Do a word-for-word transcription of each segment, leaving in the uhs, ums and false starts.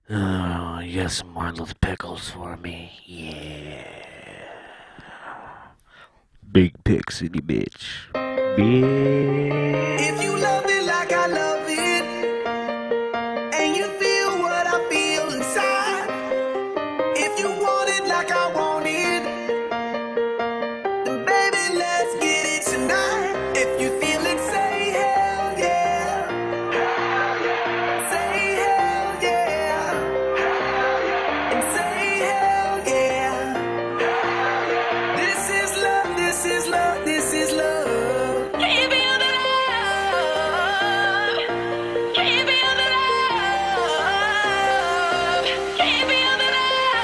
Oh, you got some more little pickles for me? Yeah. Big Pick City, bitch. If Bitch. you love it like I love it, and you feel what I feel inside, if you want it like I want it, then baby, let's get it tonight. If you feel it, say hell yeah. Say hell yeah. And say hell yeah. This is love, this is love, this is love. Can you feel the love? Can you feel the love? Can you feel the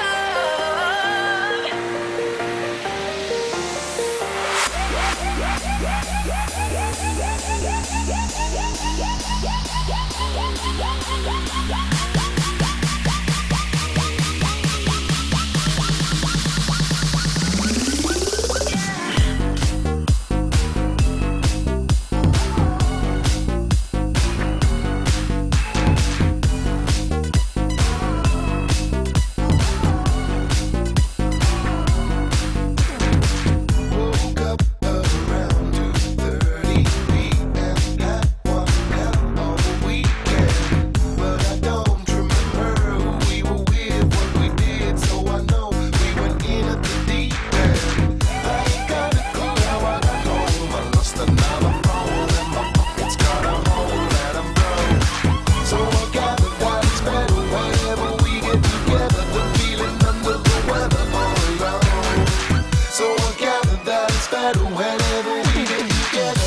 Woke up around two thirty p m Had one hell of a weekend, but I don't remember who we were with, what we did, so I know we went in at the deep end. I ain't got a clue how I got home. I lost another phone and my pockets got a hole that I'm broke. So I gather that it's better whenever we get together than feeling under the weather all alone. So I gather that it's better whenever we get together.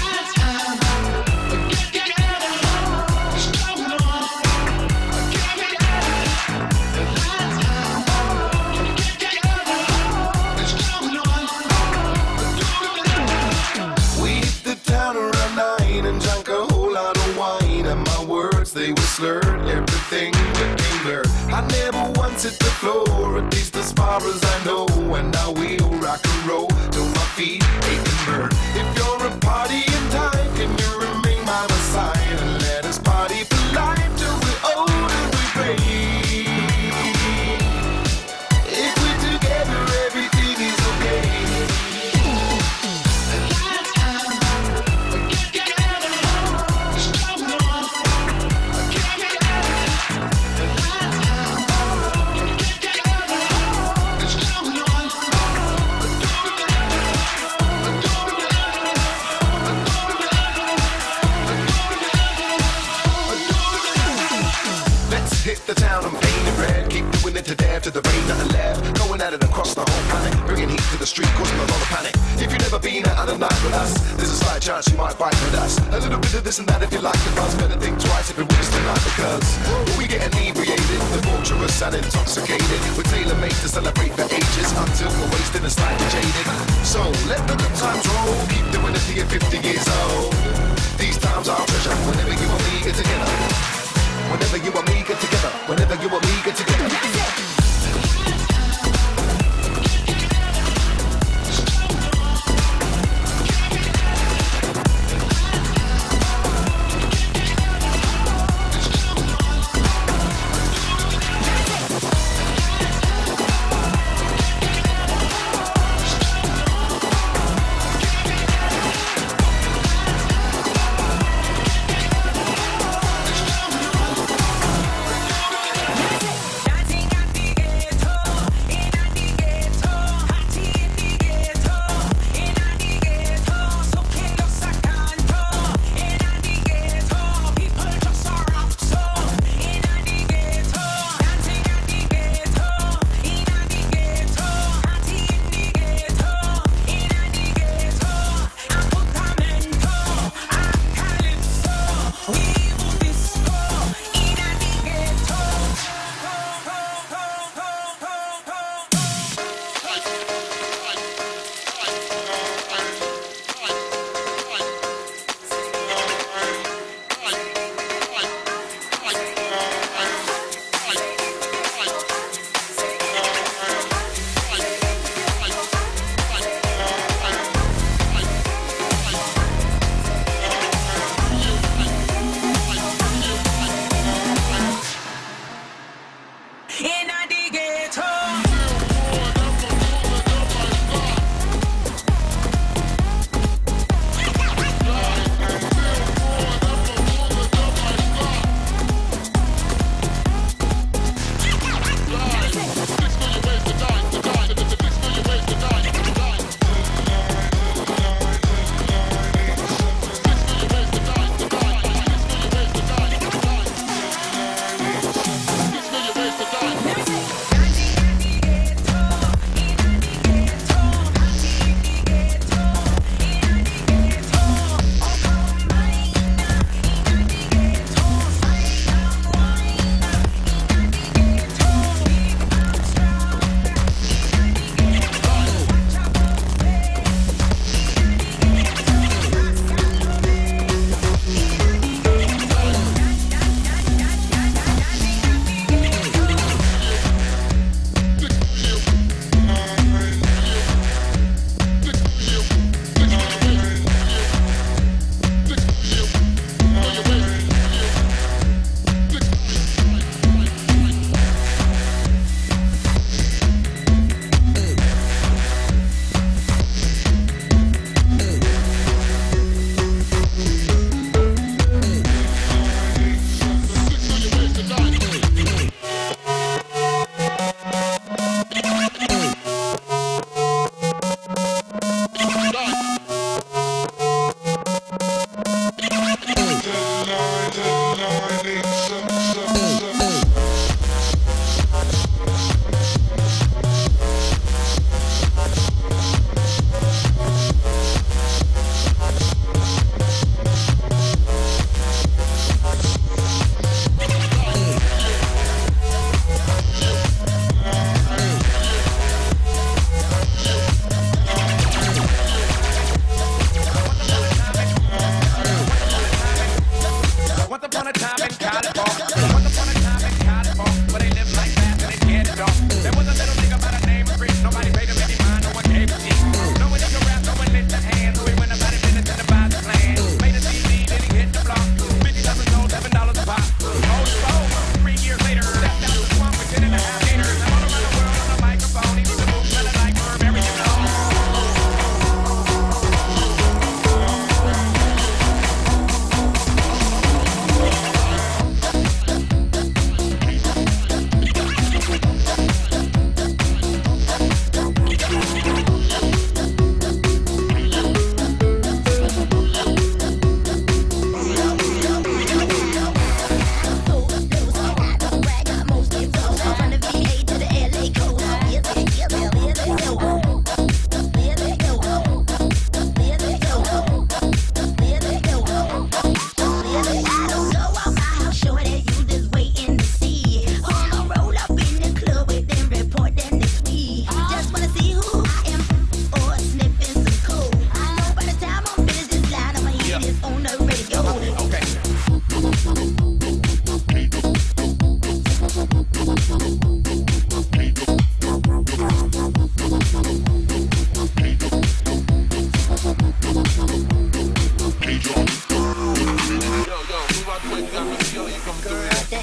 We hit the town around nine and drank a whole lot of wine, and my words, they were slurred, everything became blurred. I never once hit the floor, at least as far as I know, and now we'll rock and roll till my feet ache and burn. If you're a party in time, can you remain by my side and let us party for life till we're old and we pray? If we're together, everything is okay. Let's hit the town and paint it red. Keep doing it to death, to the rain, nothing left. Going at it across the whole planet, bringing heat to the street, causing a lot of panic. If you've never been out of the night with us, there's a slight chance you might fight with us. A little bit of this and that if you like the buzz. Better think twice if it wins tonight, because we get inebriated, debaucherous and intoxicated. We're tailor-made to celebrate for ages until we're wasted and slightly jaded. So let the good times roll. Keep doing it till you're fifty years old. These times are treasure whenever you and me get together. Whenever you and me get together, whenever you and me get together.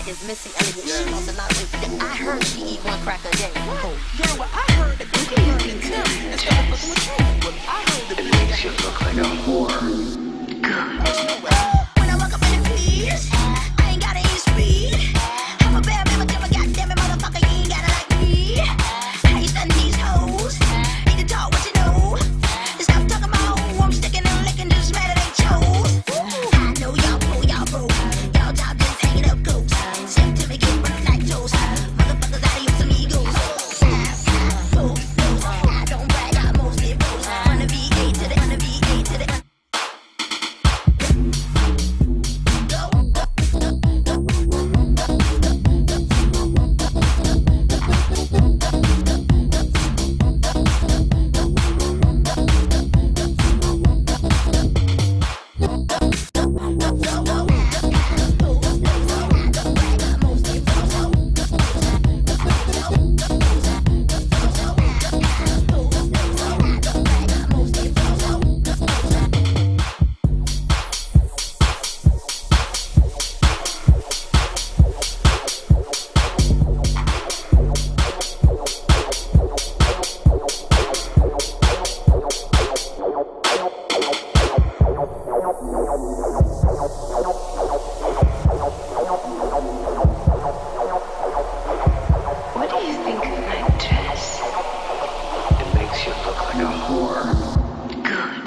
is Missy Elliott. She lost a lot of weight. I heard she eat one crack a day. Oh, Girl, well, I heard that you can learn and tell me and start fucking with you. Well, I heard that It makes you look like a whore. when I walk up in the peas, I ain't gotta eat speed. I'm a bad man, but goddamn it, motherfucker, you ain't gotta like me. How you stunning these hoes? Need to talk what you know. Stop talking about who I'm sticking and licking, just mad it ain't chose. I know y'all pull, y'all broke. Y'all job just hanging up ghosts. Sing to me, get burnt like toast. Motherfuckers out of you, some egos. I don't brag, I mostly boast. From the V eight to the, from the V eight to the. What do you think of my dress? It makes you look like a whore. Good.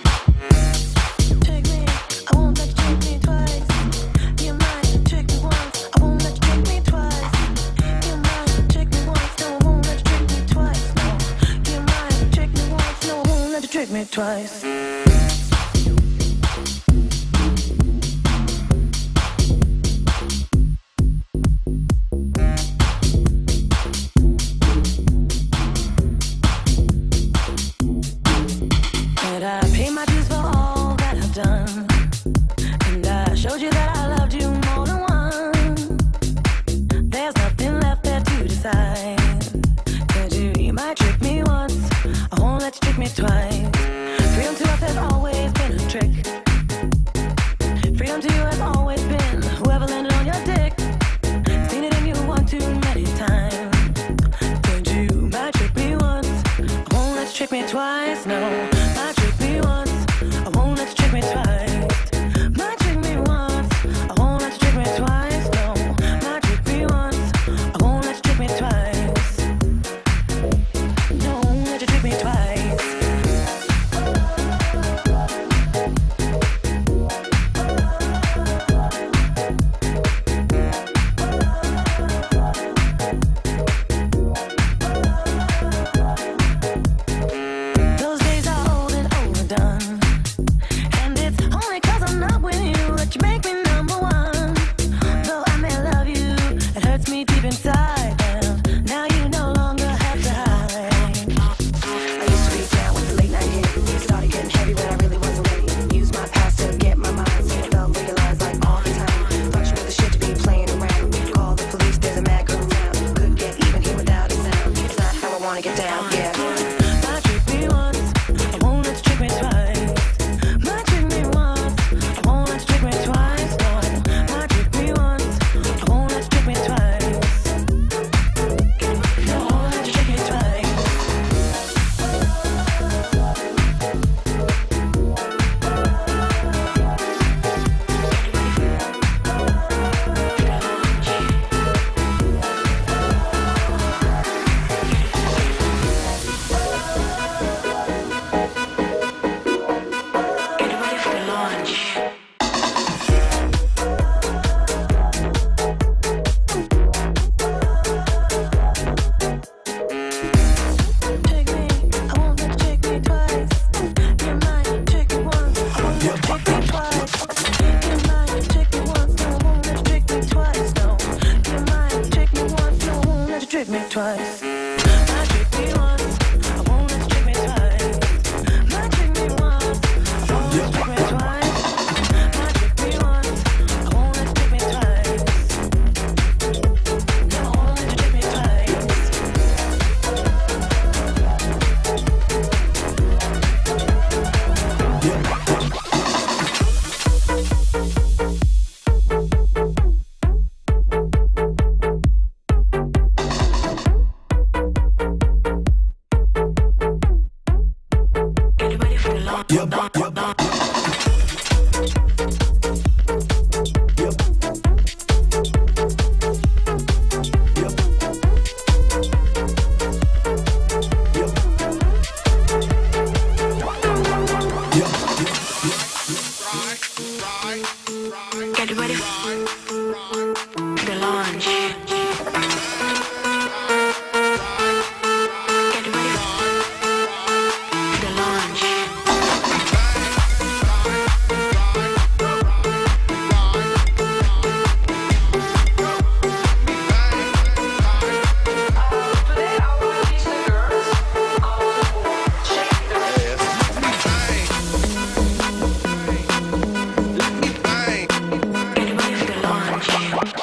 Trick me, I won't let you trick me twice. You might trick me once, I won't let you trick me twice. You might trick me once, no, I won't let you trick me twice. No, you might trick me once, no, I won't let you trick me twice. And I pay my dues for all that I've done. And I showed you that I loved you more than one. There's nothing left there to decide. Cause you, you might trick me once, I won't let you trick me twice. Freedom to us has always been a trick. Freedom to you has always been whoever landed on your dick. Seen it in you one too many times. Cause you might trick me once, I won't let you trick me twice, no. Might trick me once, I won't let you trick me twice. Might trick me once, I won't let you trick me twice, no. Might trick me once, I won't let you trick me twice. No, won't let you trick me twice. Those days are old and overdone. And it's only cause I'm not with you that you make me number one. Though I may love you, it hurts me deep inside. And now you no longer have to hide. I used to be down with the late night hit. It started getting heavy when I really wasn't ready. Use my past to get my mind set up, realize like all the time. Thought you knew the shit to be playing around. Call the police, there's a mad girl around. Couldn't get even here without a sound. It's not how I wanna get down, yeah. Might trick me once, I won't let you trick me twice. Might trick me once, I won't let you trick me twice. No, might trick me once, I won't let you trick me twice. No, I won't let you trick me twice. Get ready for launch. Trick me, I won't let you trick me twice. You might trick me once, I won't let you trick me twice. You might trick me once, no, I won't let you trick me twice. No, you might trick me once, no, I won't let you trick me twice. Might trick me once, I won't let you trick me twice. Might trick me once, I won't let you trick me twice. Might trick me once, I won't let you trick me twice. No, I won't let you trick me twice. Get ready. The launch. Get ready. The launch. Today I want to teach the girls how to shake their Get ready for the launch.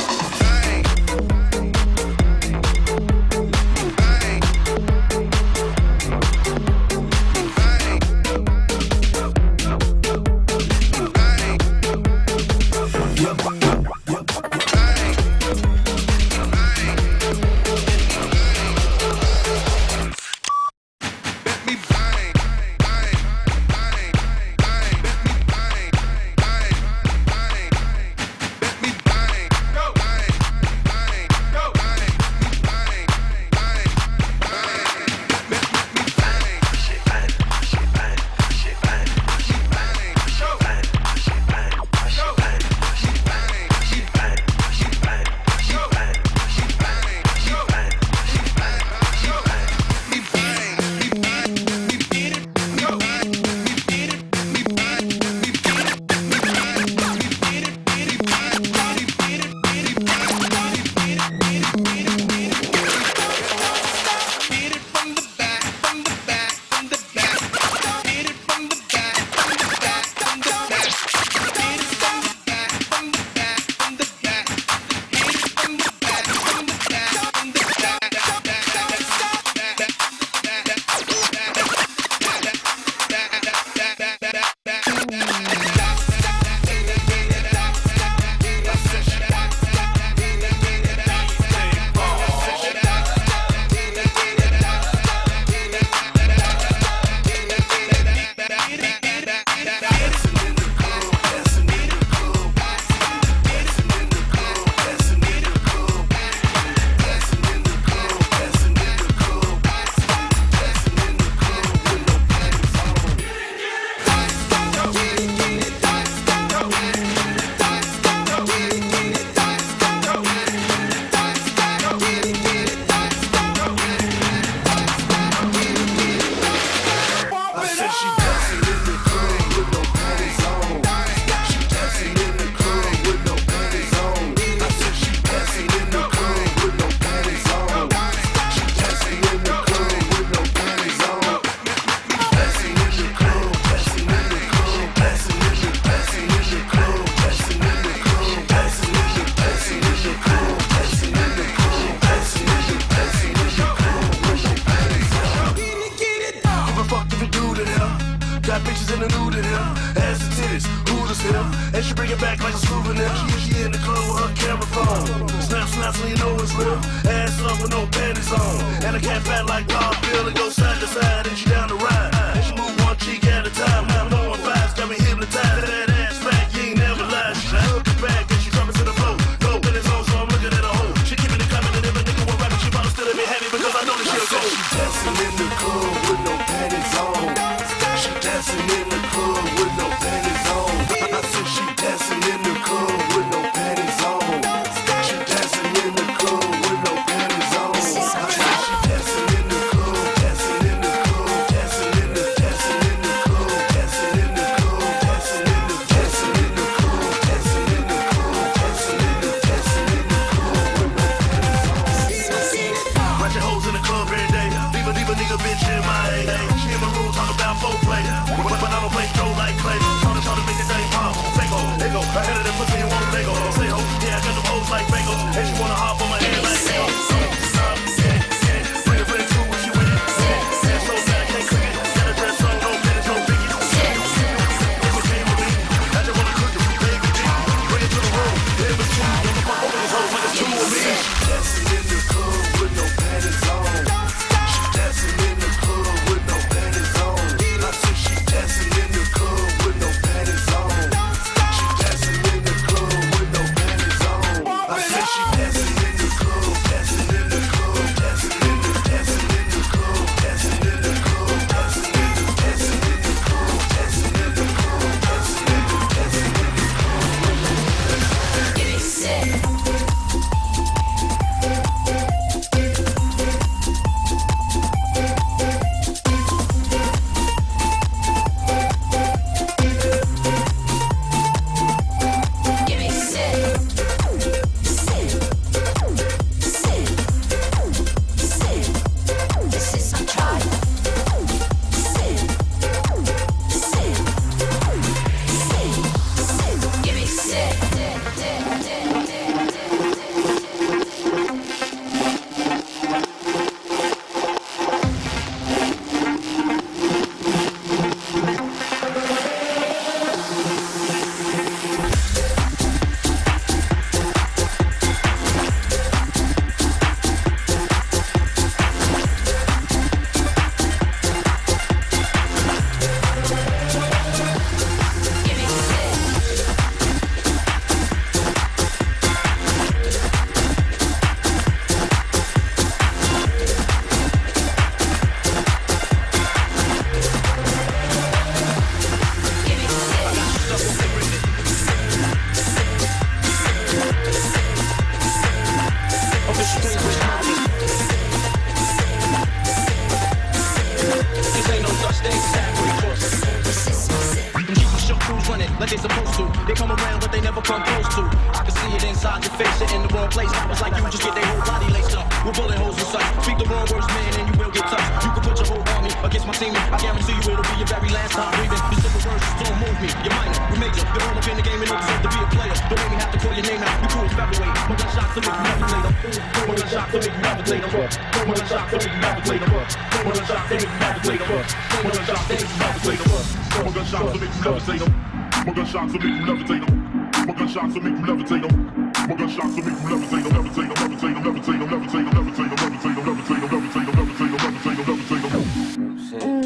Got bitches in the nude in here, ass and titties, hooters here, and she bring it back like a souvenir. She, she in the club with her camera phone, snap, snap, so you know it's real. Ass up with no panties on, and I can't fat like Garfield and go side to side, and she down the ride, and she move one cheek at a time. Now no one vibes, got me hypnotized. That ass fat, you ain't never lied. She hook it back and she dropping to the floor. No panties on, so I'm looking at her hoe. She keeping it coming, and if a nigga want rapping, she probably still let me happy because I know that she'll go. She dancing in the club with no panties on. She dancing in the club with no panties on. I said she dancing in the club with no panties on. She dancing in the club with no panties on. I said she dancing in the club, dancing in the club, dancing in the, dancing in the club, dancing in the club, dancing in the, dancing in the club, dancing in the club, dancing in the, dancing in the club with no panties on. Ratchet hoes in the club every day. Leave a, leave a nigga bitch in my A. She in my room talking about foreplay. But, but I don't play Joe like Clay. Tryna tryna make the thing pop. Fake ho, they go. I hit it and pussy and want Lego. Say ho, yeah, I got them hoes like bagels. And she wanna hop on my head like Lego. Bring a friend too when she with it. Yeah, so bad I can't cook it. Got a dress on, no minutes, no biggie. If it came with me, I just wanna cook it. Baby G, bring it to the room. It was two, what the fuck over these hoes like it's two of me. She dancing in the club with no panties on. She dancing in the club with no panties on. I said she dancing like they supposed to. They come around, but they never come close to. I can see it inside your face, you're in the wrong place. I was like you, just get their whole body laced up with bullet holes and such. Speak the wrong words, man, and you will get touched. You can put your whole army against my team. I guarantee you it'll be your very last time breathing. Your simple words just don't move me. You're minor, you're major. You're all up in the game and don't deserve to be a player. Don't make me have to call your name out. You cool as featherweight. One gun shot to make you levitate up. One gun shot to make you levitate up. One gun shot to make you levitate up. One gun shot to make you levitate up. One gun shot to make you levitate up. One gun shot to make you levitate up. One gun shot to make you levitate up. One gun shot to make you levitate up. One gun shot to make you levitate up. Levitate up, levitate up, levitate up, levitate up, levitate up, levitate up, levitate up, levitate up, levitate up, levitate up, levitate up.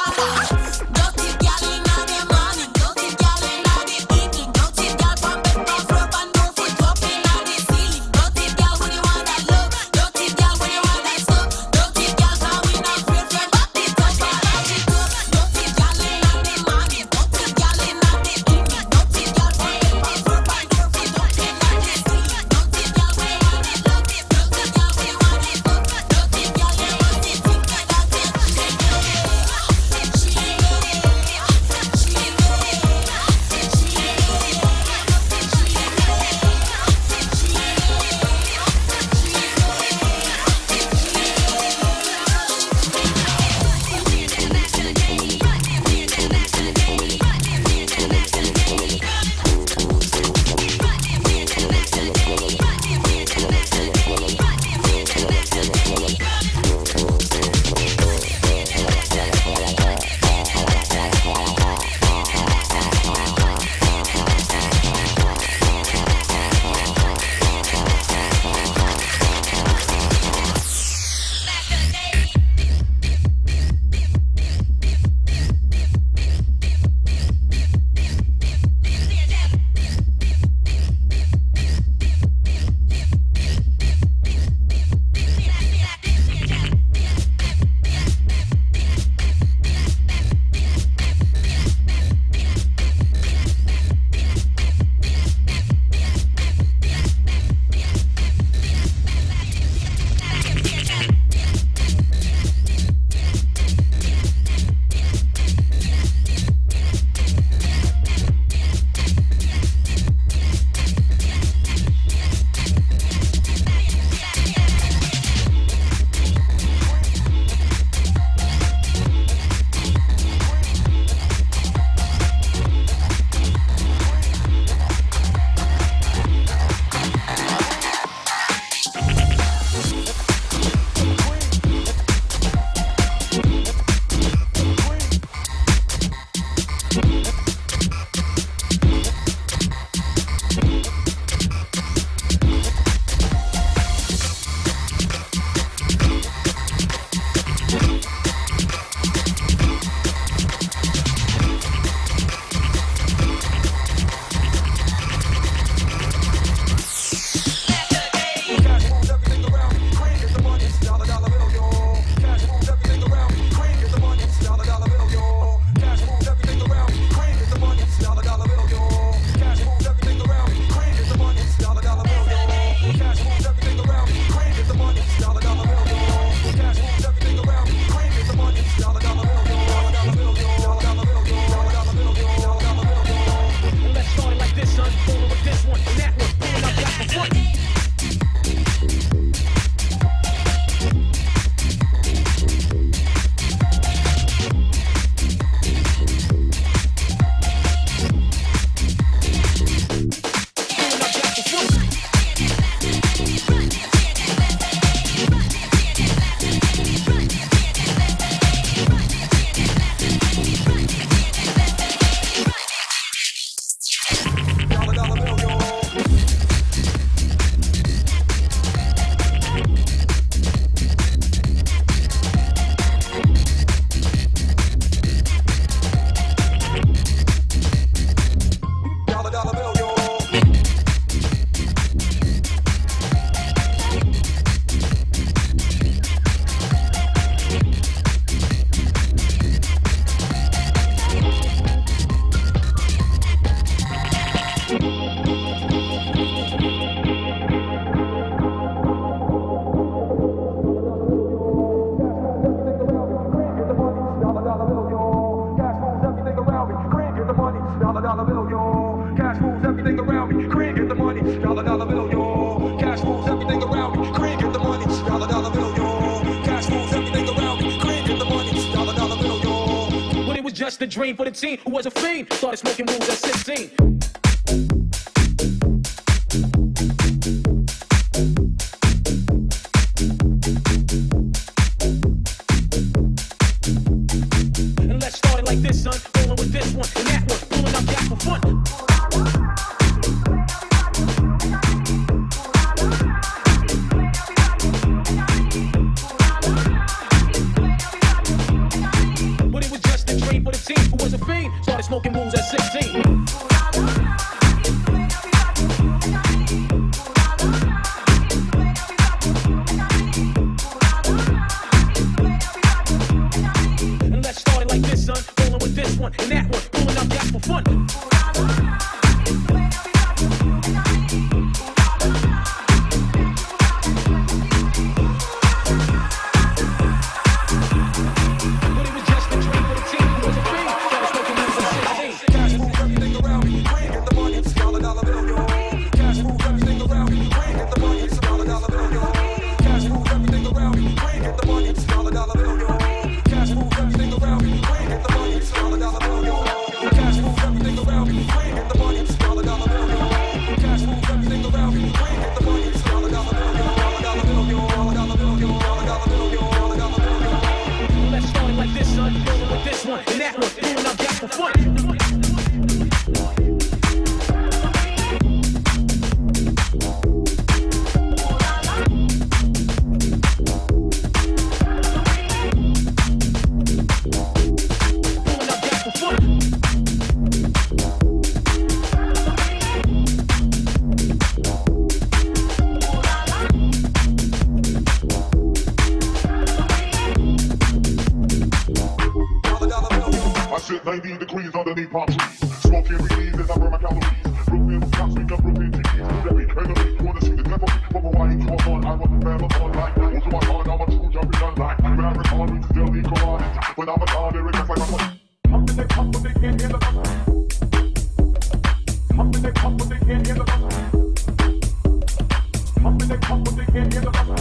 just a dream for the teen who was a fiend. Started smoking rules at sixteen. And let's start it like this, son. Rolling with this one and that one. Pulling up gas for fun. But it was just fifteen, who was a fiend, started smoking moons at sixteen. And let's start it like this, son. Rolling with this one and that one, pulling up gas for fun. ninety degrees underneath palm trees. Smoking weed as I burn my calories. Brooklyn, Wisconsin, got Brooklyn cheese. Every enemy, wanna see the devil. From Hawaii to Hawaiian, I want the marathon like. Also my heart, I'm a true jumping gun like. Marathon, we still need karate. When I'm a dog, there is just like my money. Up in the cup, but they can't hear the bus. Up in the cup, but they can't hear the bus. Up in the cup, but they can't hear the bus.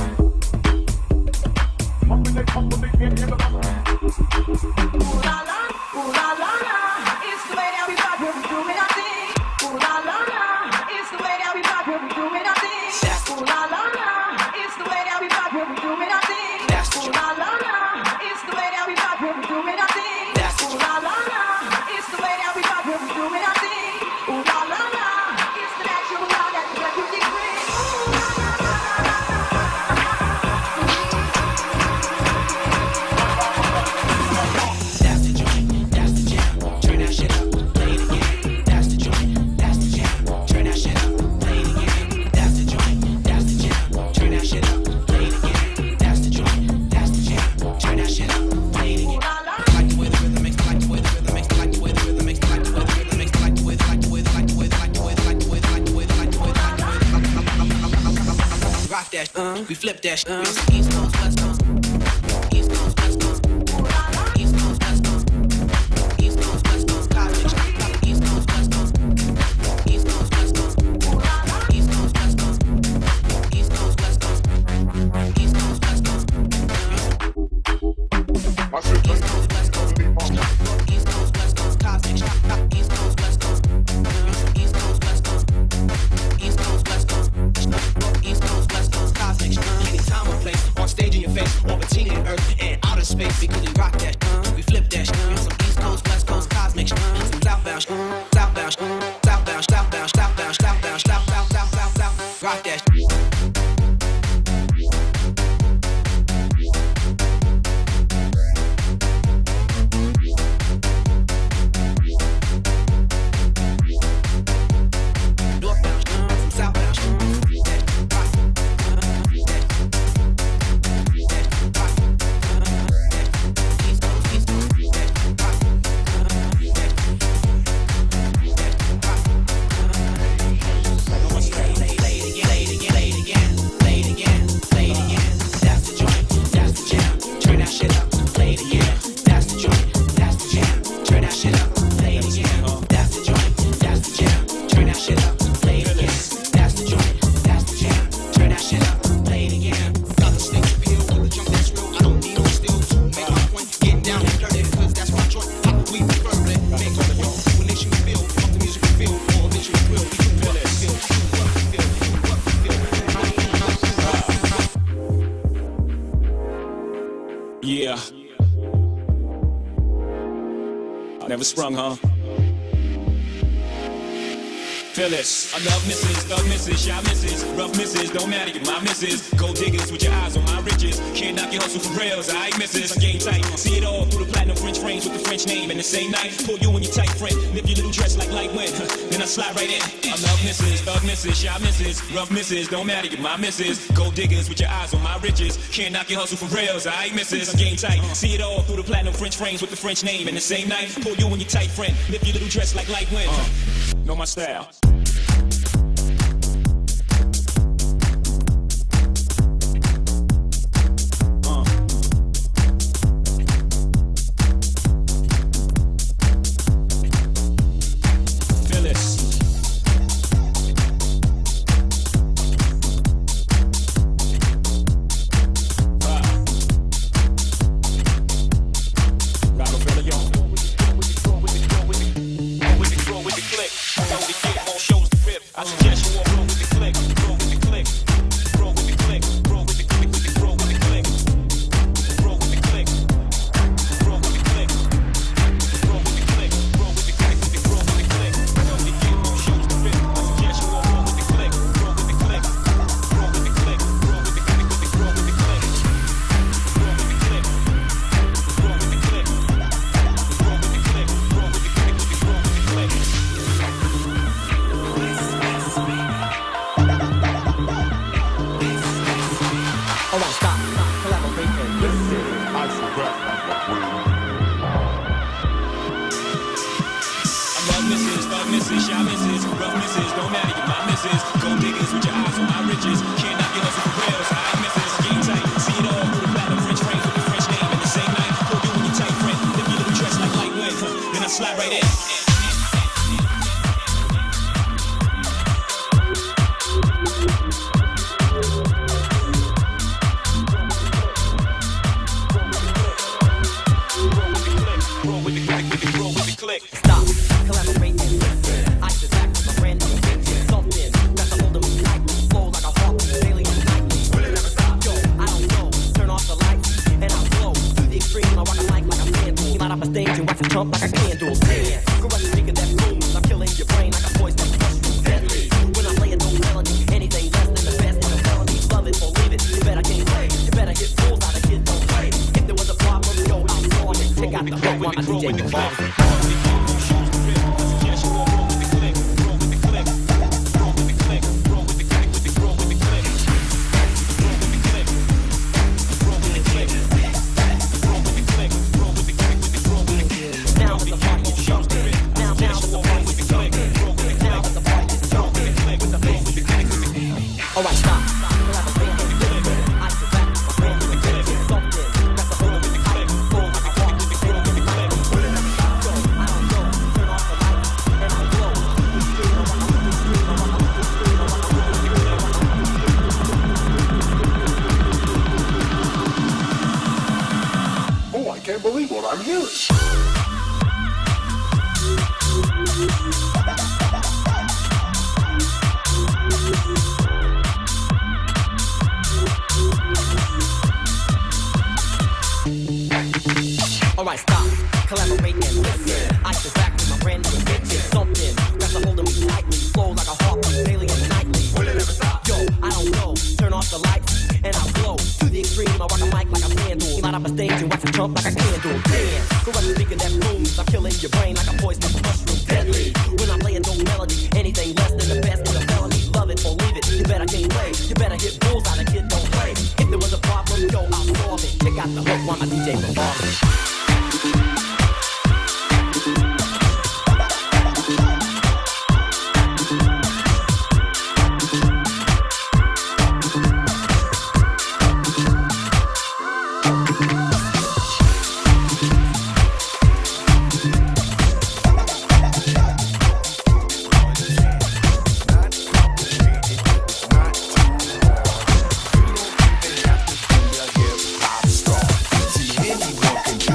Up in the cup, but they can't hear the bus. Ooh la la, ooh la la la, it's the way that we rock when we doing our thing. Ooh la la la, it's the way that we rock when we doing our thing. Ooh la la la, it's the way that we rock when we doing our thing. Ooh la la la, it's the way that we rock when we doing our thing. Ooh la la la, it's the way that we rock when we doing our thing. Ooh la la la, it's the natural law that the refugees bring. Uh, we flip that shit. Uh, East Coast, West Coast. East Coast, West Coast. East Coast, West Coast. East Coast, West Coast. College. East Coast, West Coast. East Coast, West Coast. East Coast, West Coast. East Coast, West Coast. East Coast, West Coast. East Coast, West Coast. East Coast, West Coast. Cosmic. East Coast, West Coast. East Coast, West Coast. East Coast, West Coast. East Coast, West Coast. Cosmic. Anytime or place, on stage in your face, or between the earth and outer space, because we rock that, we flip that, some East Coast, West Coast, cosmic, some southbound, southbound, southbound, southbound, southbound, southbound, southbound, south, south, south, south, south, rock that. Yeah. Never sprung, huh? Phyllis, I love misses, thug misses, shy misses, rough misses, don't matter, you're my misses. Gold diggers with your eyes on my riches. Can't knock your hustle for rails, I ain't misses. I game tight, see it all through the platinum French frames with the French name. And the same night, pull you and your tight friend, nip your little dress like light wind. Then I slide right in. I love misses, thug misses, shy misses, rough misses, don't matter, you're my misses. Gold diggers with your eyes on my riches. Can't knock your hustle for rails, I ain't misses. I game tight, see it all through the platinum French frames with the French name. And the same night, pull you and your tight friend, nip your little dress like light wind. Uh, know my style. Anyone can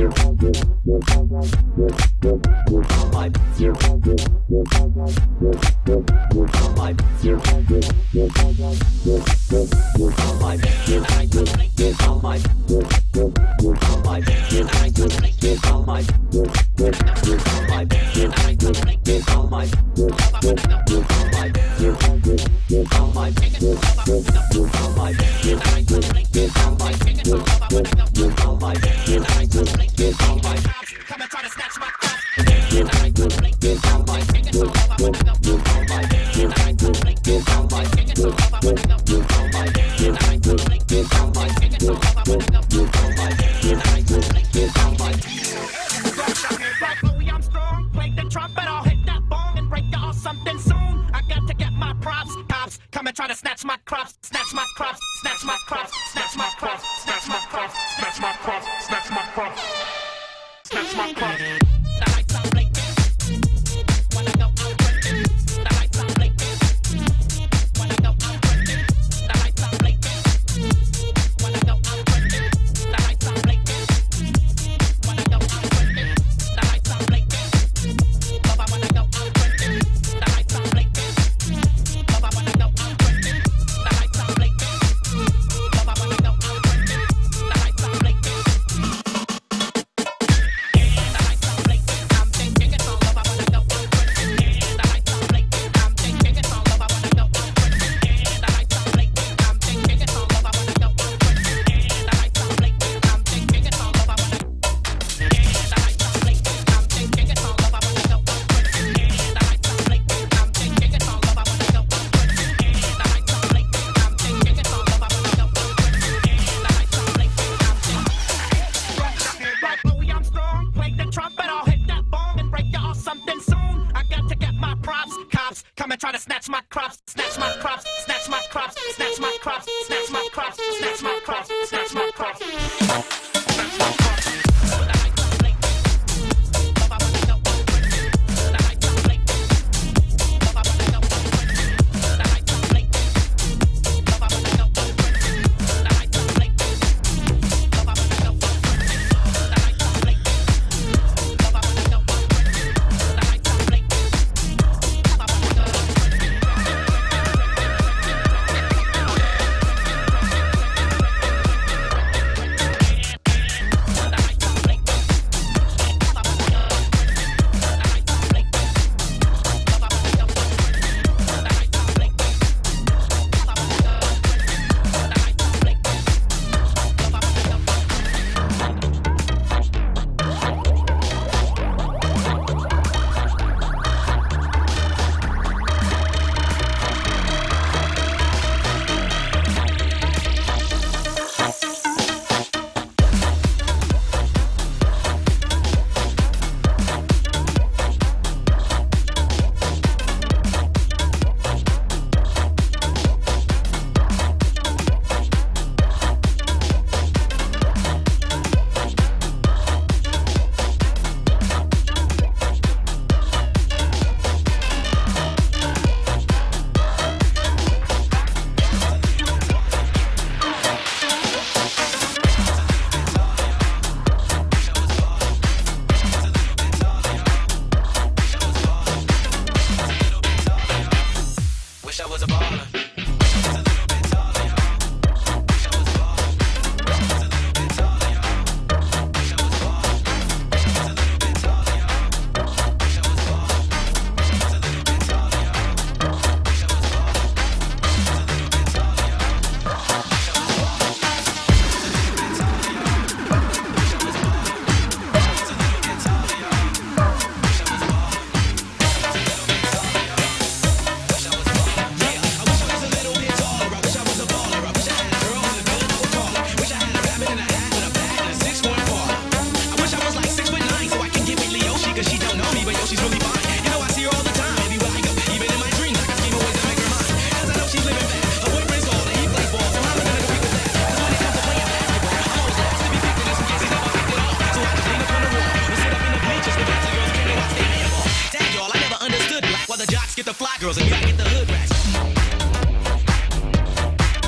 girls and you gotta get the hood rats.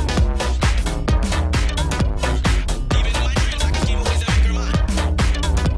Even in my dreams, I can scheme ways to make her mine.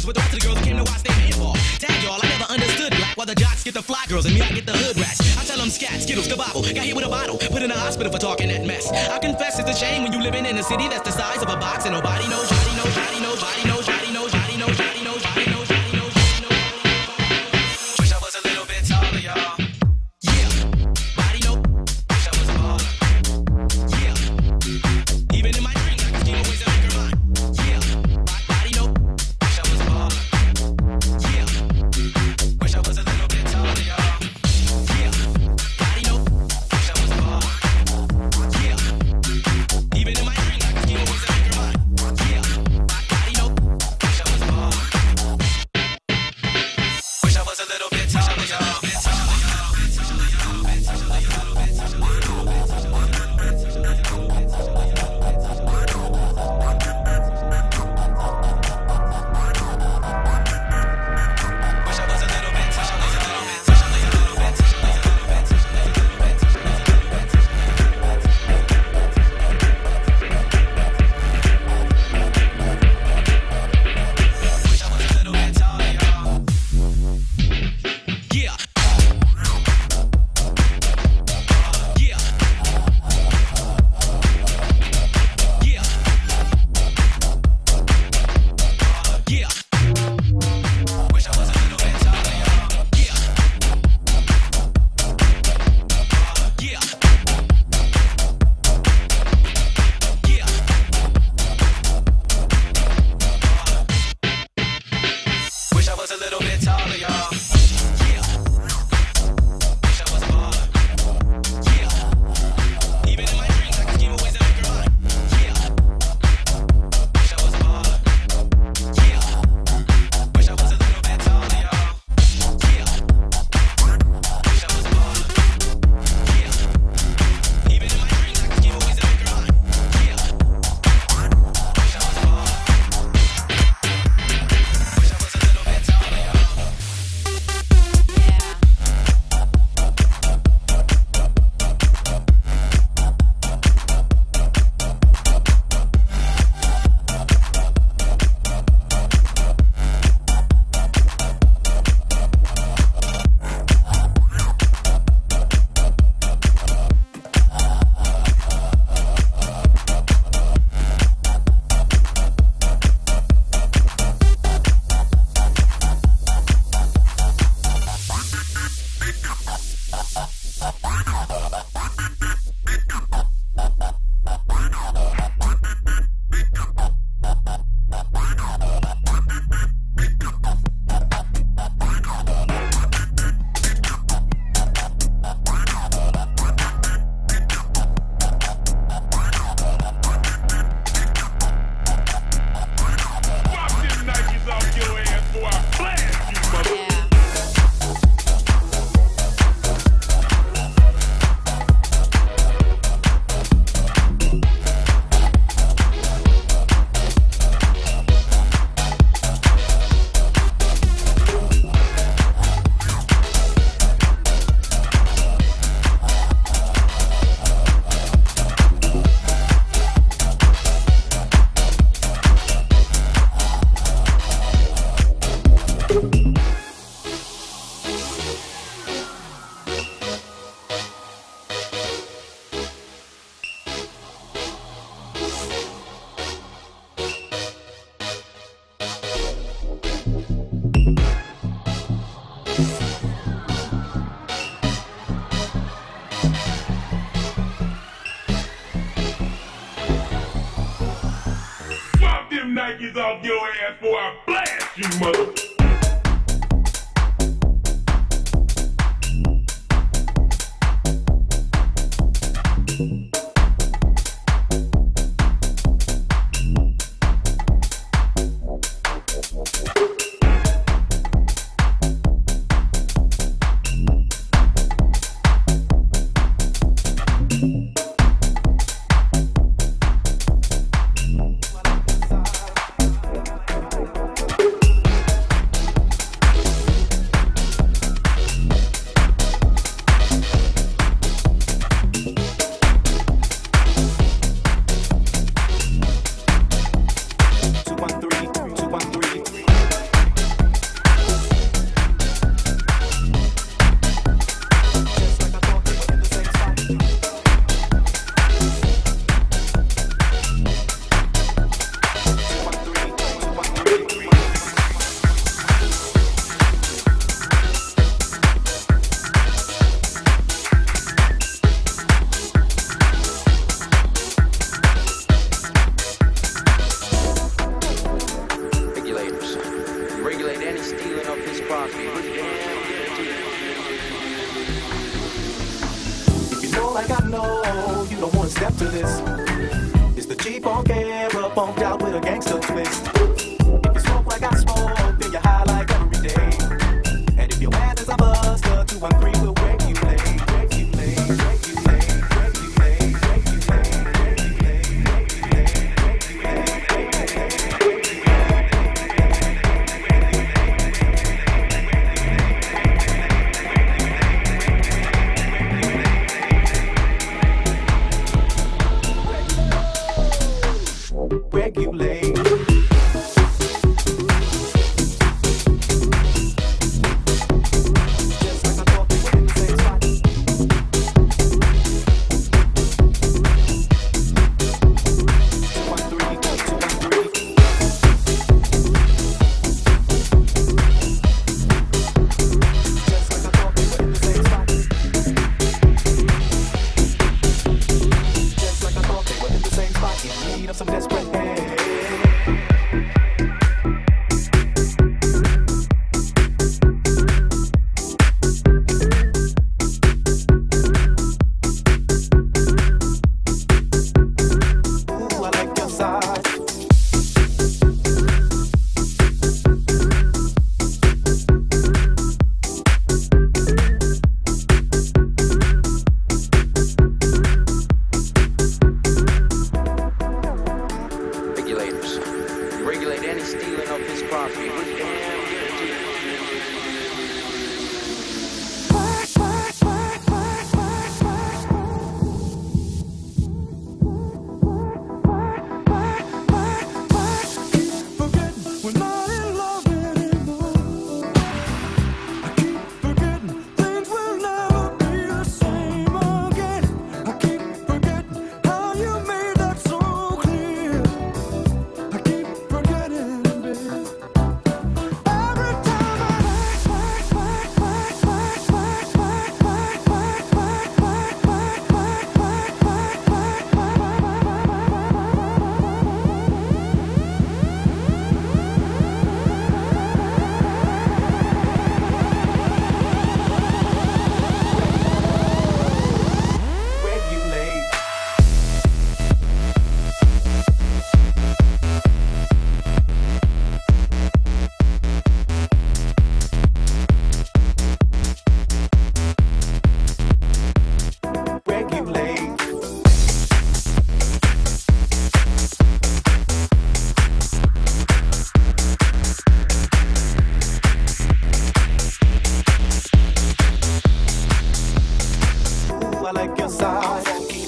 was with the rest of the girls who came to watch their man fall. Tag y'all, I never understood black. While the jocks get the fly girls and me, I get the hood rats. I tell them scat, skittles, the bobble. Got hit with a bottle, put in the hospital for talking that mess. I confess it's a shame when you living in a city that's the size of a box and nobody knows, nobody knows, nobody knows, nobody knows, nobody knows, nobody knows, nobody knows, nobody knows, nobody knows, nobody knows. Wish I was a little bit taller, y'all. Yeah, body know. Wish I was a baller. Yeah, even in my dreams I can scheme always a bigger mind. Yeah, body know. Wish I was a baller. Yeah, wish I was a little bit taller, y'all. Yeah, body know. Wish I was a baller. Yeah, even in my dreams I can scheme always a bigger mind. Yeah, body know. Wish I was a baller. Wish I was a little bit taller, y'all. Nikes off your ass before I blast you, mother. regulate any stealing of his property. With damn guarantee. If you know like I know, you don't wanna step to this. It's the G-Funk era, bumped out with a gangster twist. If you smoke like I smoke, then you're high like every day. And if your ass is a buster, two one three will regulate, regulate, regulate, regulate, regulate. Some desperate ooh, I like your size. Regulators. You regulate any stealing of his property. With damn guarantee. We're not in love anymore. I keep forgetting things will never be the same again. I keep forgetting how you made that so clear. I keep forgetting, babe. Every time Regulate. Regulate. Ooh, I like your size.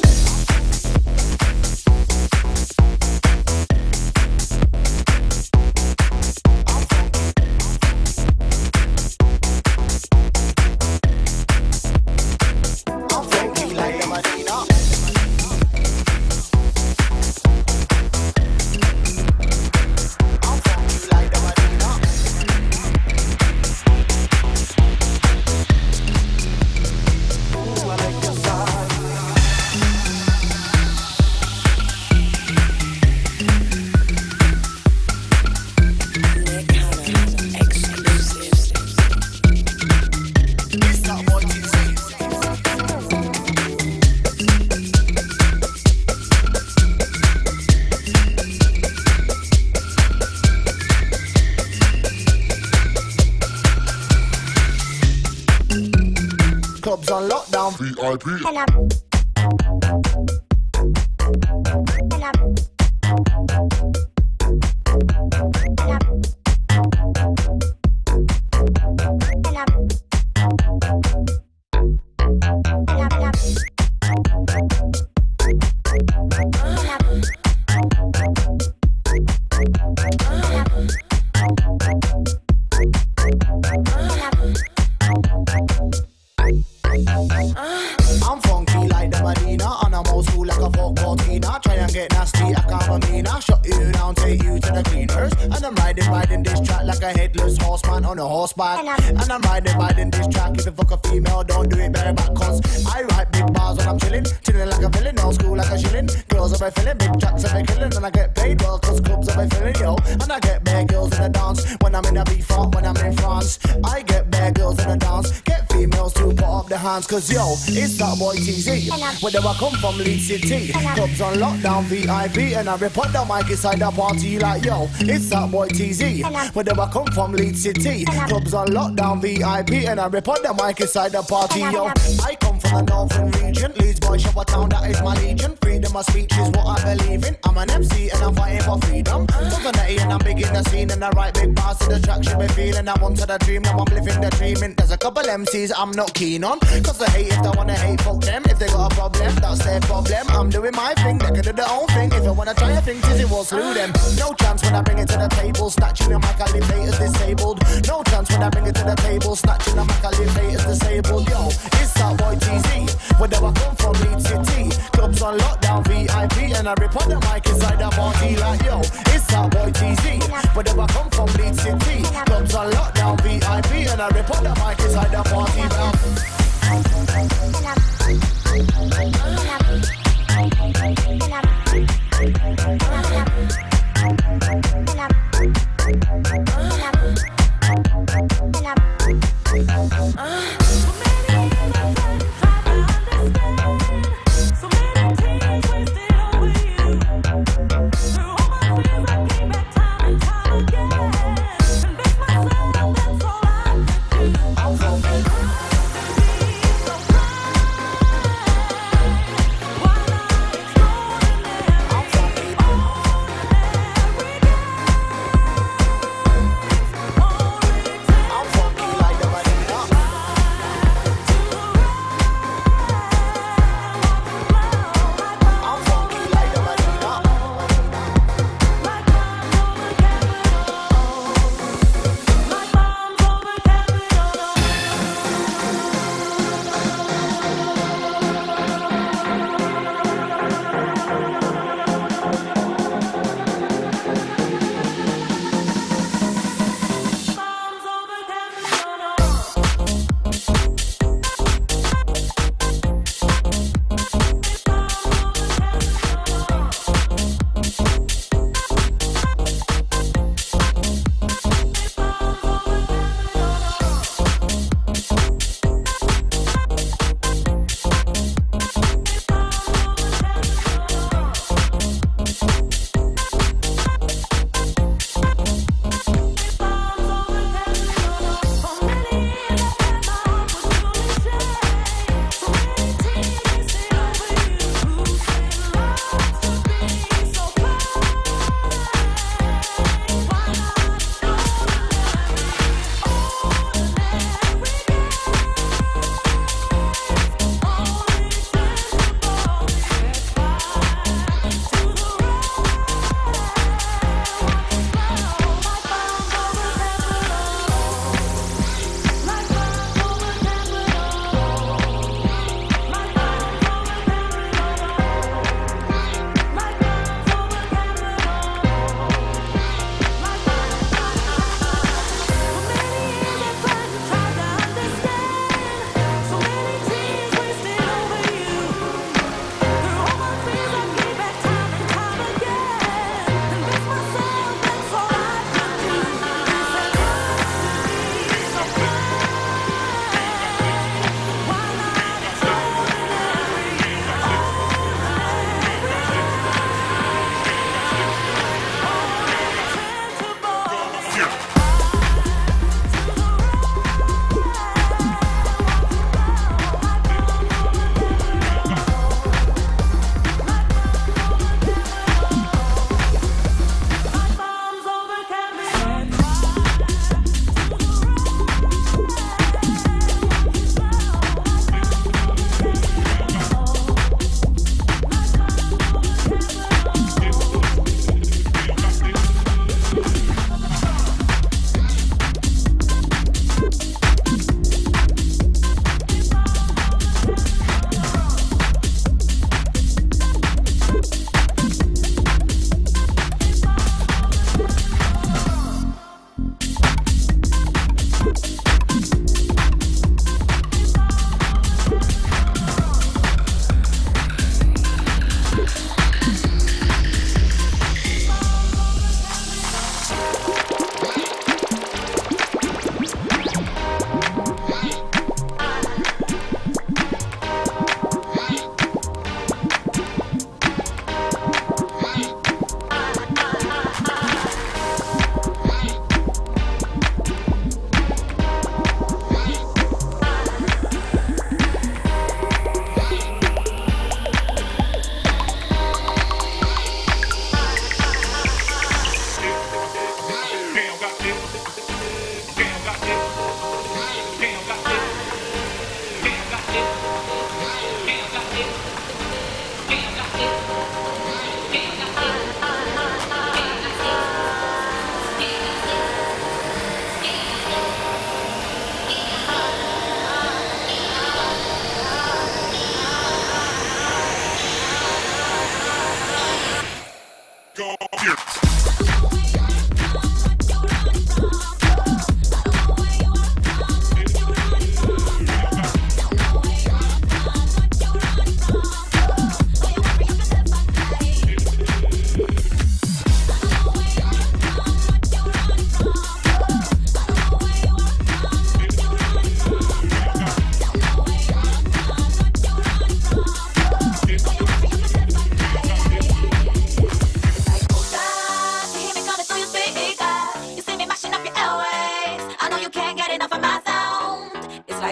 I'm funky like the Medina. I'm funky like the Medina. Ooh, I like your size. It's not what you say. Clubs on lockdown. V I P. And I and I I'm funky like the Medina, and I'm old school like a folk Cortina. Try and get nasty like I'm a Mina. Shut you down, take you to the cleaners. And I'm riding, riding this track like a headless fierce horseman on a horseback. And I'm riding, riding this track. If you fuck a female, don't do it bareback. Cause I write big bars when I'm chilling. Chilling like a villain, old school like a shilling. Girls are by feeling, big tracks are by killing. And I get paid well, cause clubs are by filling, yo. And I get bare girls in the dance. When I'm in a beef front, when I'm in France. I get bare girls in the dance. Get females to put up their hands. Cause yo, it's that boy T Z. Whether I come from Leeds City. Clubs on lockdown, V I P. And I rip on the mic inside the party like yo, it's that boy T Z. Whether I come from Leeds City. Clubs on lockdown, V I P. And I rip on the mic inside the party, yo. I come from the northern region. Leeds boy, Shopper Town, that is my legion. Freedom of speech is what I believe in. I'm an M C and I'm fighting for freedom. Coconutty and I'm big in the scene. And I write big bars to the track should be feeling. I'm onto the dream, now I'm living the dreaming. There's a couple M Cs I'm not keen on. Cause they hate if they wanna hate, fuck them. If they got a problem, that's their problem. I'm doing my thing, they can do their own thing. If you wanna try a thing, Tizzy will slew them. No chance when I bring it to the table. Snatching the mic, I leave haters disabled. No chance when I bring it to the table. Snatching the mic, I leave haters disabled. Yo, it's that boy T Z. Whether I come from Leeds City. Clubs on lockdown, V I P. And I rip on the mic inside the party like yo, it's that boy T Z. Whether I come from Leeds City. Clubs on lockdown, V I P. And I rip on the mic inside the party now.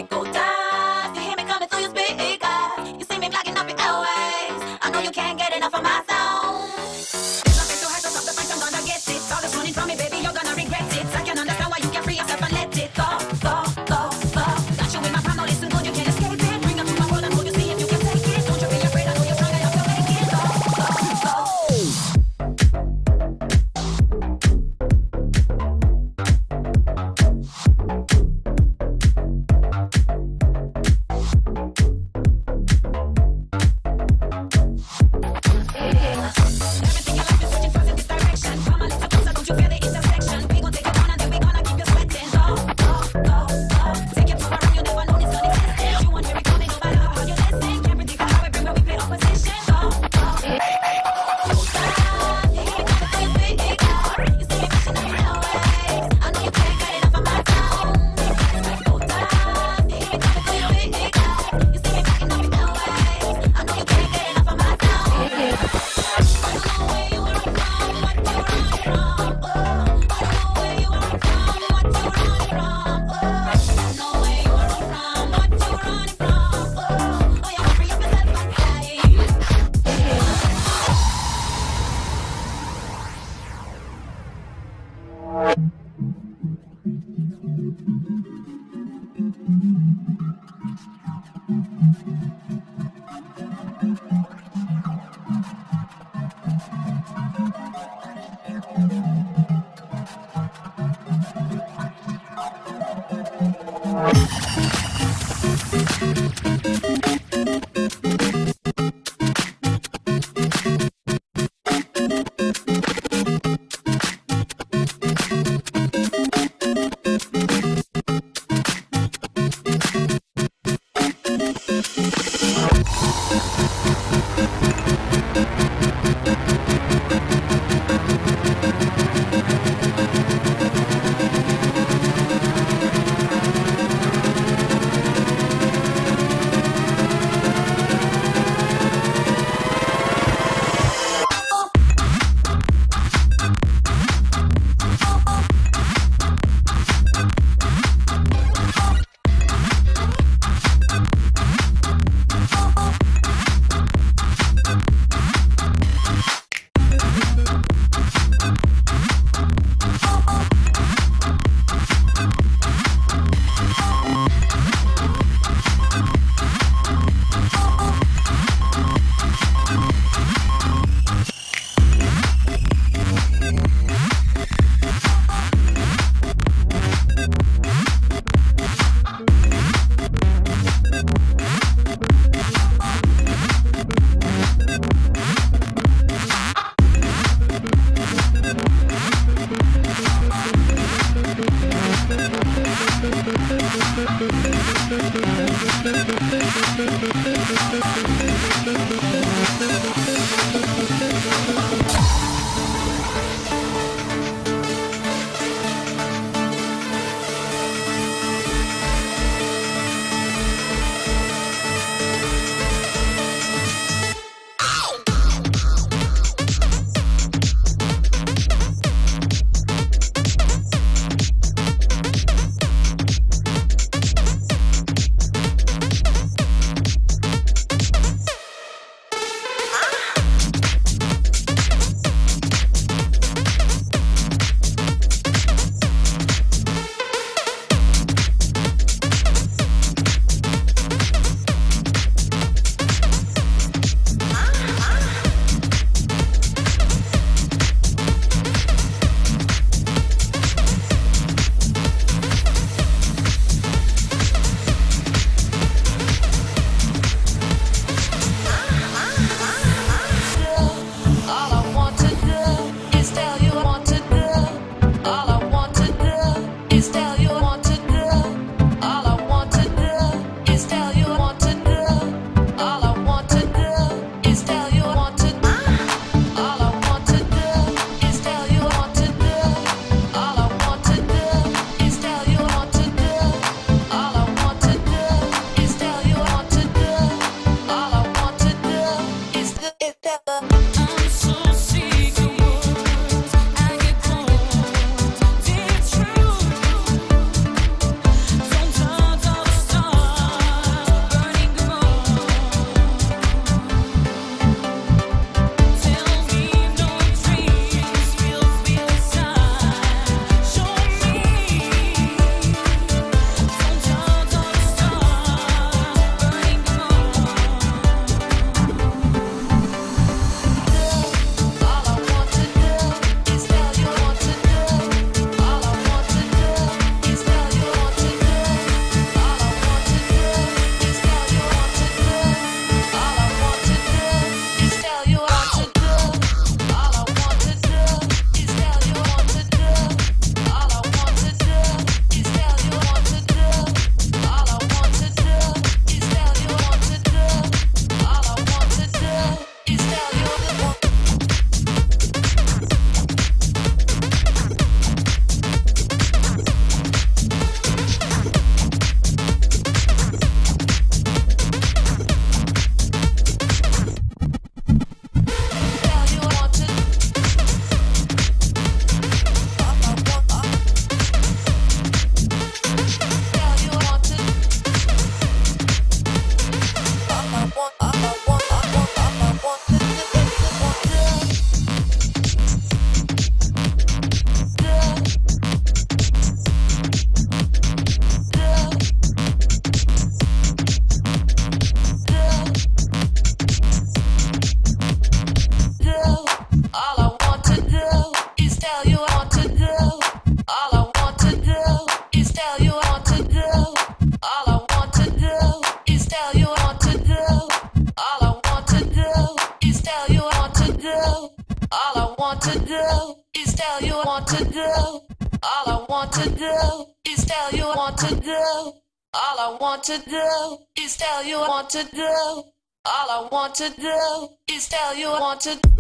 like go dive. You hear me coming through your speaker. You see me blocking up your airways. I know you can't get enough of my sound. There's nothing too hard to stop the fight, I'm gonna get it. All this running from me, baby, you're gonna regret it. I can understand why you can't free yourself and let it go, go, go, go. Got you in my palm, no listen good, you can't escape it. Bring up to my world and hold you, see if you can take it. Don't you be afraid, I know you're strong enough to make it. Go, go, go. to do is tell you what to do. All I want to do is tell you what to do. All I want to do is tell you what to do. All I want to do is tell you what to do.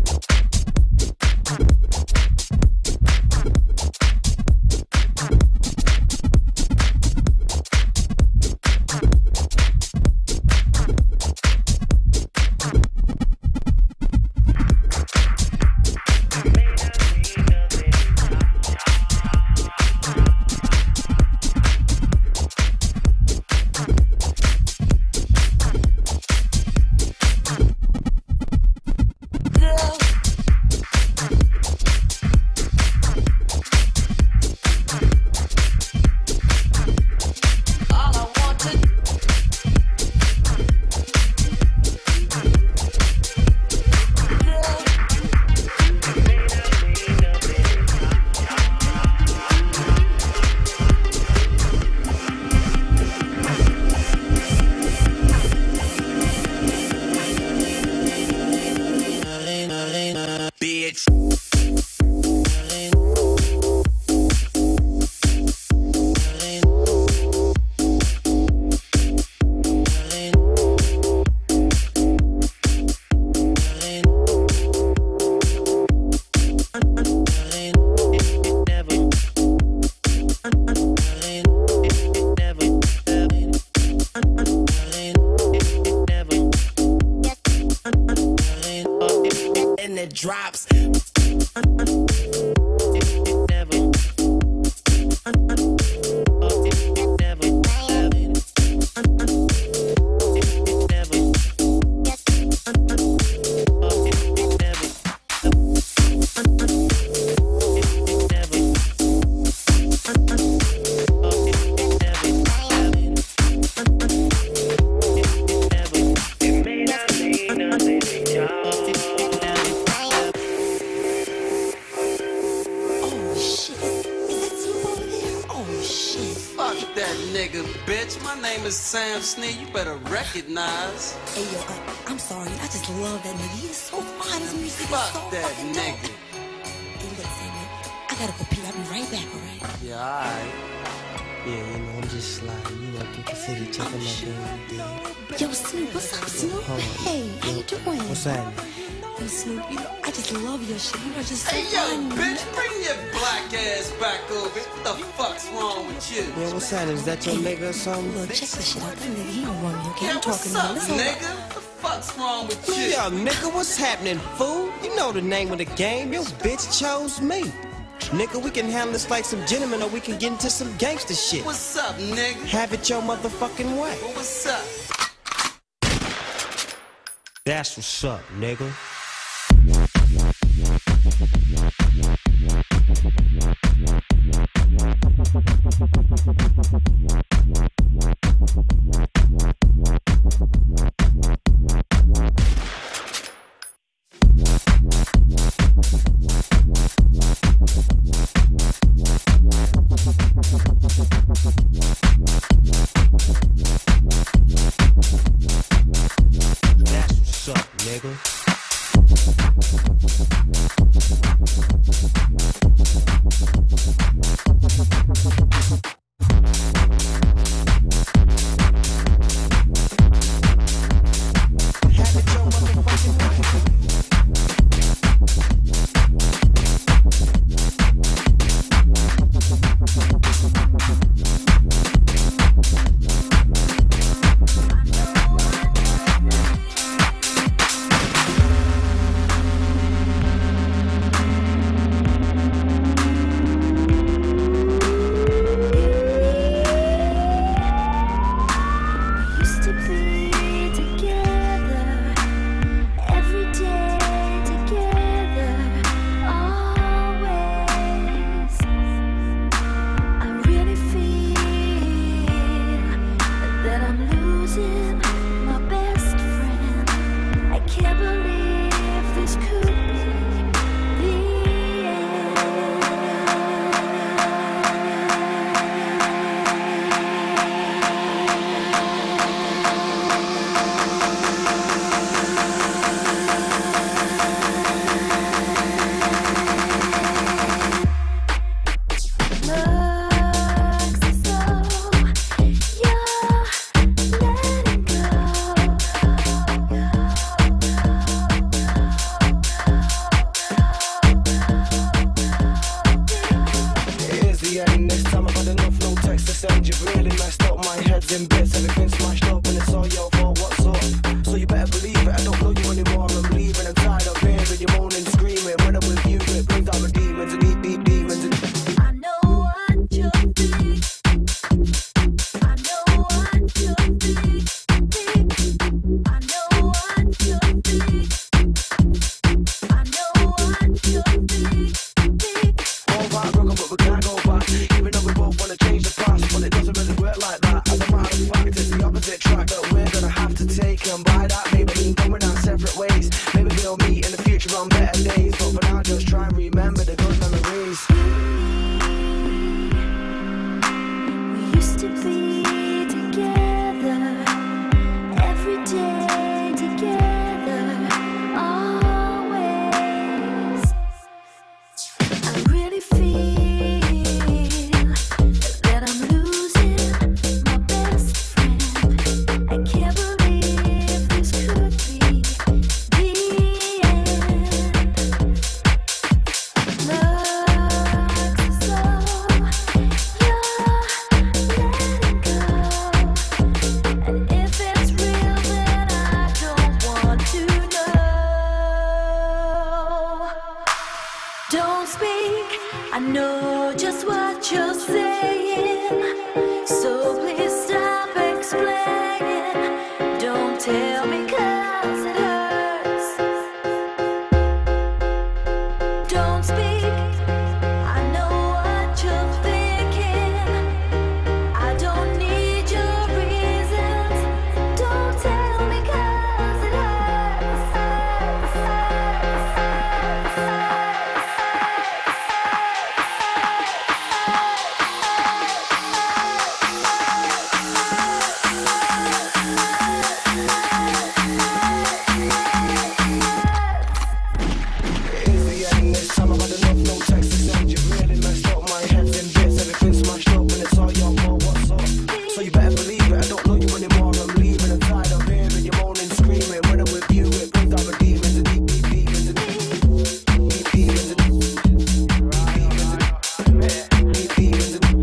Drops. Sam Sneed, you better recognize. Hey yo, uh, I'm sorry, I just love that nigga. He's so fine. His music Fuck is so that fucking dope. nigga. Hey, look, Samuel, I gotta go pee. I'll be right back, alright? Yeah, alright. Yeah, you know, I'm just sliding, you know, through the city, checking my game. Yo, Snoop, what's up, Snoop? Hold on. Hey, how you doing? What's happening? Yo, Snoop, you know, I just love your shit. You know, just so Hey, yo, fun. bitch, bring your black ass back over. What the fuck's wrong with you? Yeah, what's happening? Is that your nigga or something? Look, check this shit out. That nigga, he don't want me, okay? Yeah, I'm what's talking up, to him. Listen, nigga? What the fuck's wrong with you? Yo, nigga, what's happening, fool? You know the name of the game. Your bitch chose me. Nigga, we can handle this like some gentlemen or we can get into some gangster shit. What's up, nigga? Have it your motherfucking way. Well, what's up? That's what's up, nigga. Nigga. end. You've really messed up, my head's in bits. Everything's smashed up and it's all your fault, what's up? So you better believe it, I don't know you anymore. I'm leaving, I'm tired of hearing you moaning, screaming. When I'm with you, it brings out the demons and deep, deep demons. And I know what you think. I know what you think. I know what you think. I know what you think. all right, broken, but we can't go back. Even though we both wanna change the past, but it doesn't really work like that. As a matter of fact, it's the opposite track that we're gonna have to take. And by that, maybe we can go in our separate ways. Maybe we'll meet in the future on better days. But for now, just try and remember the good memories. We used to be together every day, together always. I really feel that I'm losing my best friend. I can't believe this could be the end. Looks as though you're letting go. And if it's real, then I don't want to know. Don't speak, I know just what you're saying. So please stop explaining. Don't tell me 'cause it hurts. Don't speak, I know what you're thinking. I don't need your reasons. Don't tell me 'cause it It's the end this time. I've had enough, no text to send. You've really messed up, my head's in bits. Everything's smashed up and it's all your fault, what's up? So you better believe it, I don't know you anymore. I'm leaving, I'm tired of hearing you moaning, screaming. When I'm with you, it brings out the demons and deep, deep demons and deep, deep demons and deep demons and deep demons and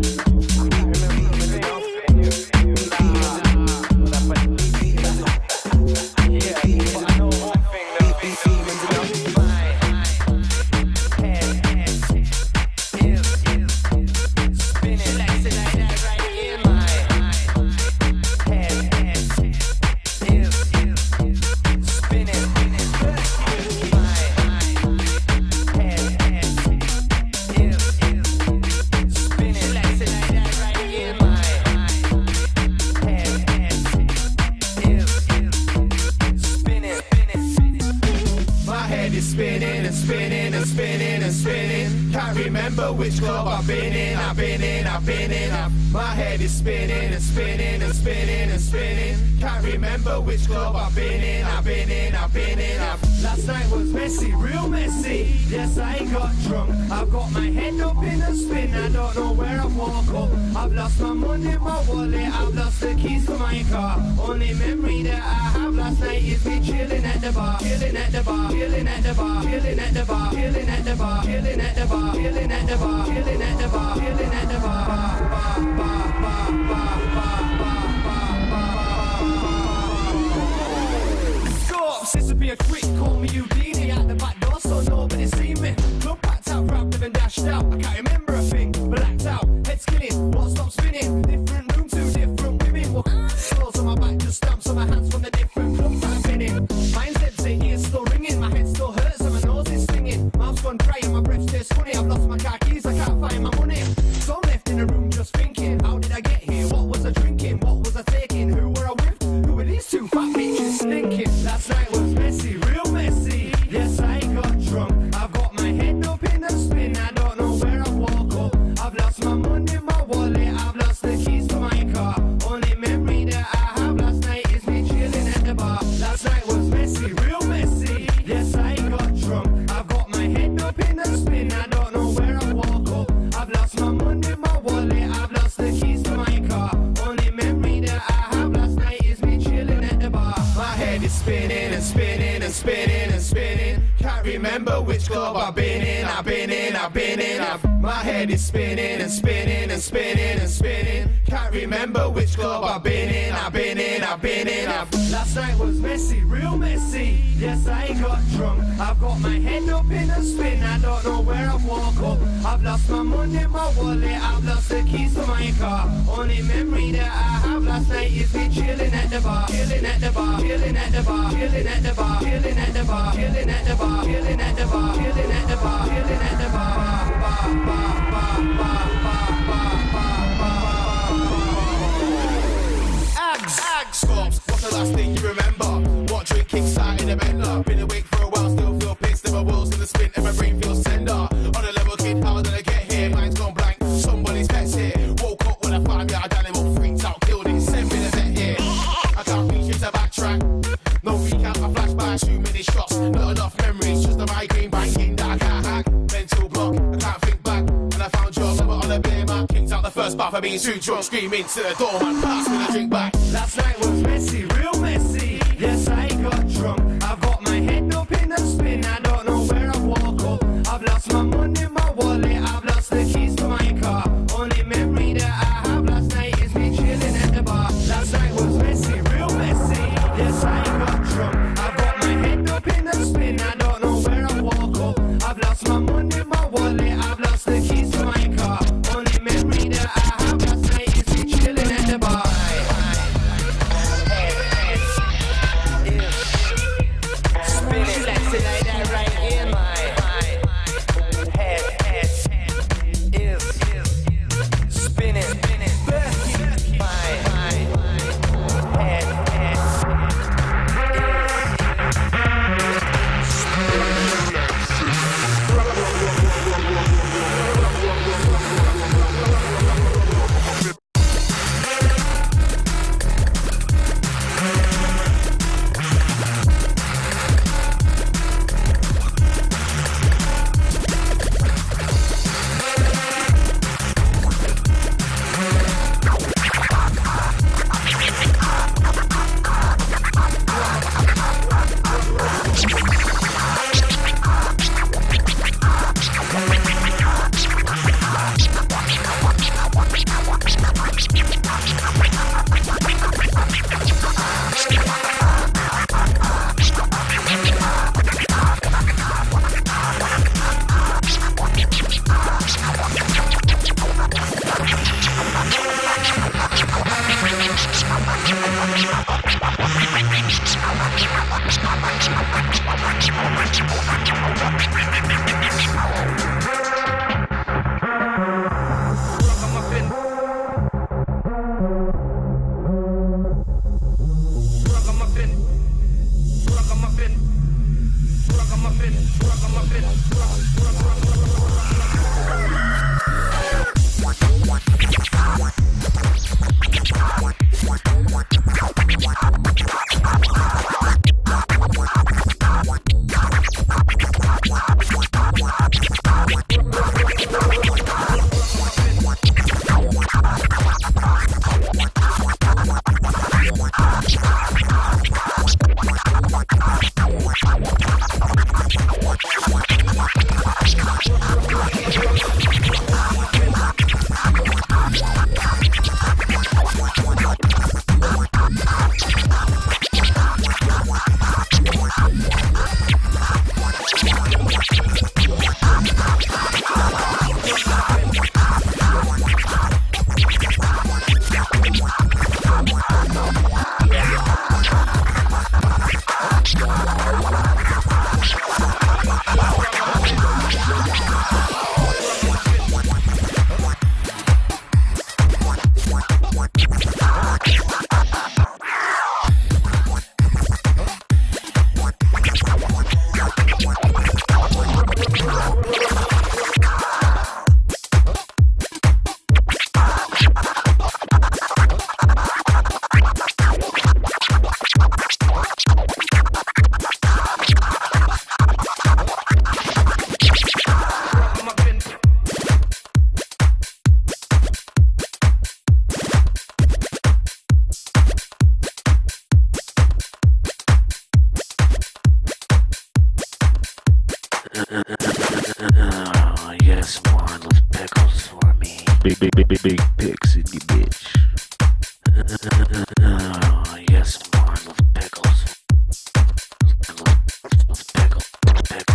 My head is spinning and spinning and spinning and spinning. Can't remember which club I've been in, I've been in, I've been in. I've... My head is spinning and spinning and spinning and spinning. Can't remember which club I've been in, I've been in, I've been in. I've... Last night was messy, real messy. Yes, I got drunk. I've got my head up in a spin. I don't know where I've walked up. I've lost my money, my wallet. I've lost the keys to my car. Only memory that I have last night is me chilling at the bar, chilling at the bar, chilling at the bar, chilling at the bar, chilling at the bar, chilling at the bar, chilling at the bar, chilling at the bar, chilling at the bar, bar, bar, bar, bar, bar, bar, bar. Scorps disappeared quick, call me Houdini at the back door so nobody see me. Club packed out, wrapped up and dashed out. I can't remember a thing, blacked out, head spinning, won't stop spinning. Different room, two different women. Well, clothes on my back, just stamps on my hands from the different clubs I've been in. Mine's empty, ears still ringing, my head still hurts and my nose is stinging. Mouth's gone dry and my breath tastes funny. I've lost my car keys, I can't find my money. So I'm left in a room just thinking, how did I get remember which club I've been in, I've been in, I've been in. I've, my head is spinning and spinning and spinning and spinning. Can't remember which club I've been in, I've been in, I've been in. I've, last night was messy, real messy. Yes, I got drunk. I've got my head up in a spin. I don't know where I've walked up. I've lost my money, my wallet. I've lost the keys to my car. Only memory that I have last night is me chilling at the bar, chilling at the bar, chilling at the bar, chilling at the bar, chilling at the bar, chilling at the bar, chilling at the bar, chilling at the bar, chilling at the bar, bar, bar, bar, bar, bar, bar, bar, bar. Ags, Ags, Scorps. What's the last thing you remember? What drink kicks out in the bender? Been awake for a while, still feel pissed. And my wheels in the spin and my brain feels tender. On a level, kid, how did I get here? Mine's gone blank. Somebody's pet's here. Woke up when I found me out, animal freaked out, killed it. Send me the vet here. I can't reach it to backtrack. No recap, my flashbacks, too many shots. Not enough memories, just a migraine banging that I can't hack. Mental block, I can't think back. And I found your number on a beer mat. Kicked out the first bar for being too drunk, screaming to the doorman. Pass me the drink back. Last night was messy, real messy. Yes, I got drunk. I've got my head up in a spin. I don't know where I walk up. I've lost my money, my wallet. I've lost the keys to my car. Only memory that I have last night is me chilling at the bar. Last night was messy, real messy. Yes, I got drunk. I've got my head up in a spin. I don't know where I walk up. I've lost my money, my wallet. I've lost the keys to my car. Only memory that I have last night is me chilling at the bar. Spinning sexy like that right here, my head, head is spinning, spinning, my head, head We'll be right back. big, big, big, big pics in your bitch. Oh, yes, more little pickles. Little pickle, pickle,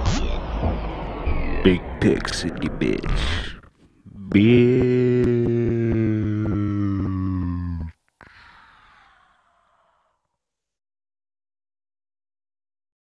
big pics in your bitch. Bitch.